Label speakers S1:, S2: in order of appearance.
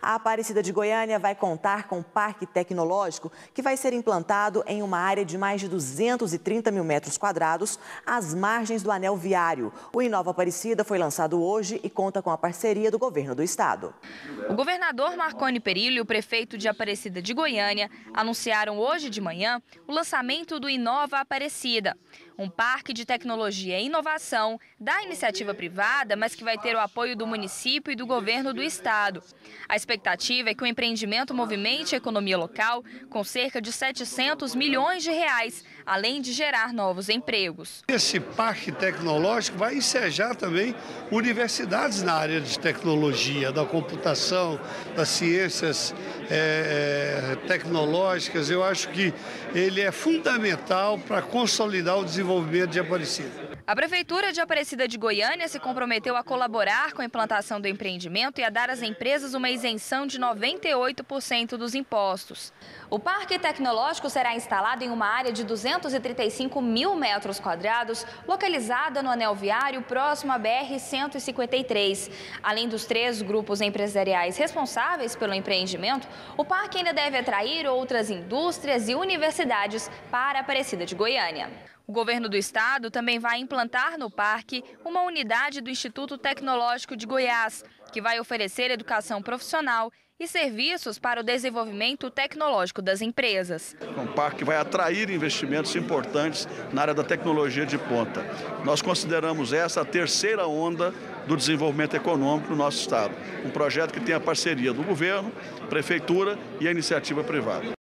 S1: A Aparecida de Goiânia vai contar com um parque tecnológico que vai ser implantado em uma área de mais de 230 mil metros quadrados, às margens do anel viário. O Inova Aparecida foi lançado hoje e conta com a parceria do governo do estado.
S2: O governador Marconi Perillo e o prefeito de Aparecida de Goiânia anunciaram hoje de manhã o lançamento do Inova Aparecida, um parque de tecnologia e inovação da iniciativa privada, mas que vai ter o apoio do município e do governo do estado. A expectativa é que o empreendimento movimente a economia local com cerca de 700 milhões de reais, além de gerar novos empregos.
S3: Esse parque tecnológico vai ensejar também universidades na área de tecnologia, da computação, das ciências tecnológicas. Eu acho que ele é fundamental para consolidar o desenvolvimento de Aparecida.
S2: A Prefeitura de Aparecida de Goiânia se comprometeu a colaborar com a implantação do empreendimento e a dar às empresas uma isenção de 98% dos impostos. O parque tecnológico será instalado em uma área de 235 mil metros quadrados, localizada no anel viário próximo à BR-153. Além dos 3 grupos empresariais responsáveis pelo empreendimento, o parque ainda deve atrair outras indústrias e universidades para Aparecida de Goiânia. O governo do estado também vai implantar no parque uma unidade do Instituto Tecnológico de Goiás, que vai oferecer educação profissional e serviços para o desenvolvimento tecnológico das empresas.
S4: É um parque que vai atrair investimentos importantes na área da tecnologia de ponta. Nós consideramos essa a terceira onda do desenvolvimento econômico no nosso estado. Um projeto que tem a parceria do governo, prefeitura e a iniciativa privada.